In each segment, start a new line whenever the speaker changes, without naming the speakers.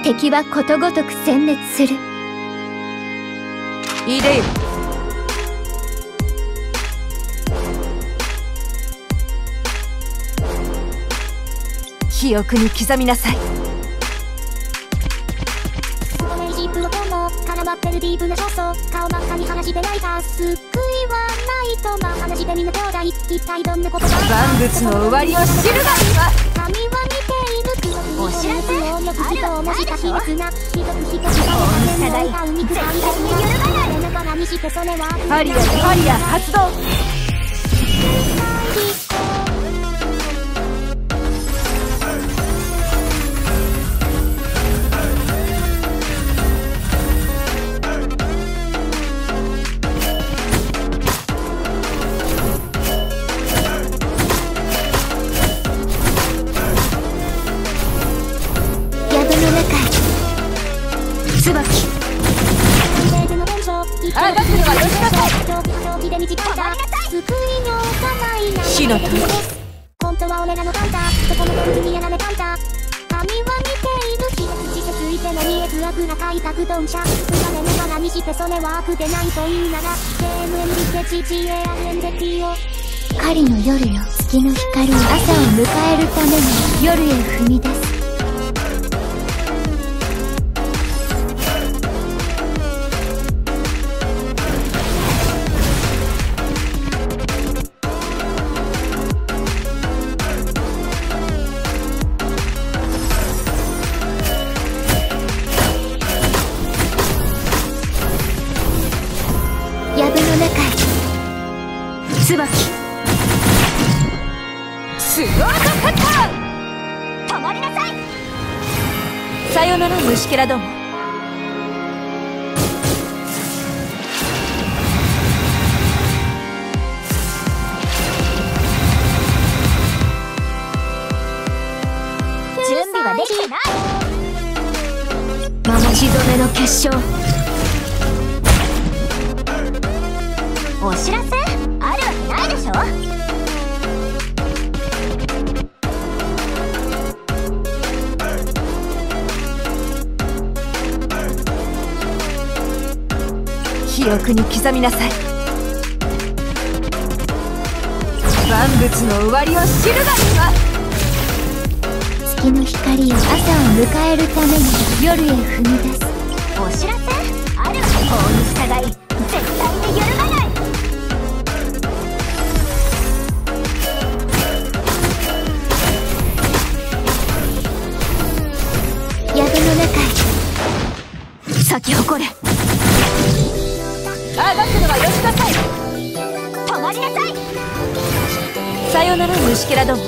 敵はことごとく殲滅する。
いでよ。記憶に刻みなさい。
絡まってるディープな焦燥、顔真っ赤に話して泣いた。救いはないとまあ話してみんな兄弟、一体どんなことが
万物の終わりを知るがいいわ。
神は見ている
お知らせ
能力人を模した秘密な一つ一つが
大
ないた海くさいですね。揺るがないながらにしてそれは
ハリア発動。火の鳥。
本当は俺らのパンダ、どこの動物にやられたんだ。神は見ている。一つついての見えず悪な開拓ドンシャ。生まれながらにしてそれは悪でないというなら KMNDTGARNDT を
狩りの夜よ、月の光を朝を迎えるために夜へ踏み出す。藪の中へ。椿。
スロードカッター。止まりなさい。さよなら虫けらども。
準備はできてない。
血染めの結晶。
お知らせあるわけないでしょ。
記憶に刻みなさい。万物の終わりを知るがいいわ。
月の光を朝を迎えるために夜へ踏み出す。
お知らせあるわ。法に従い絶対に揺るがない。
藪の中へ。
咲き誇れ。あがくのはよしなさい。
止まりなさい。
さよなら虫けらども。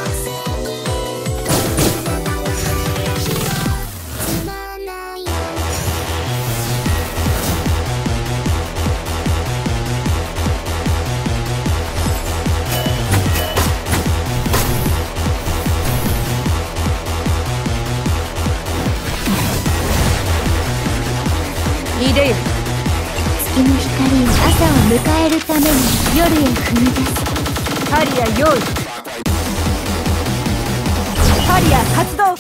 いでよ。
月の光を朝を迎えるために夜へ踏み出す。
ハリア用意。ハリア発動。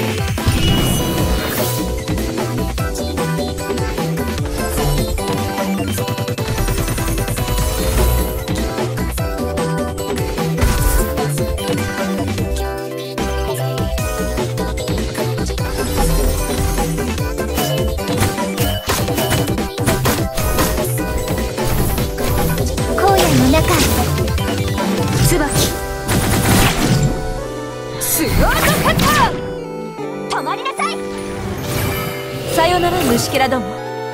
椿。
スロードカッター。
止まりなさい。
さよなら虫けらども。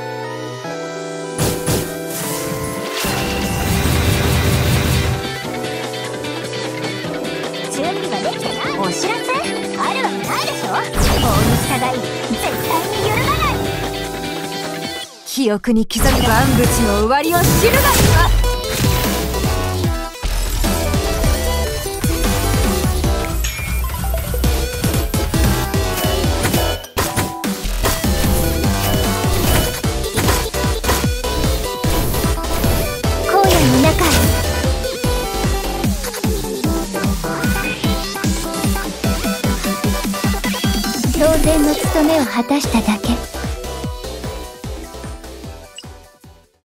準備ができてない。お知らせあるわけないでしょ。法に従い絶対に揺るがない。
記憶に刻み万物の終わりを知るがいいわ。
通り前の務めを果たしただけ。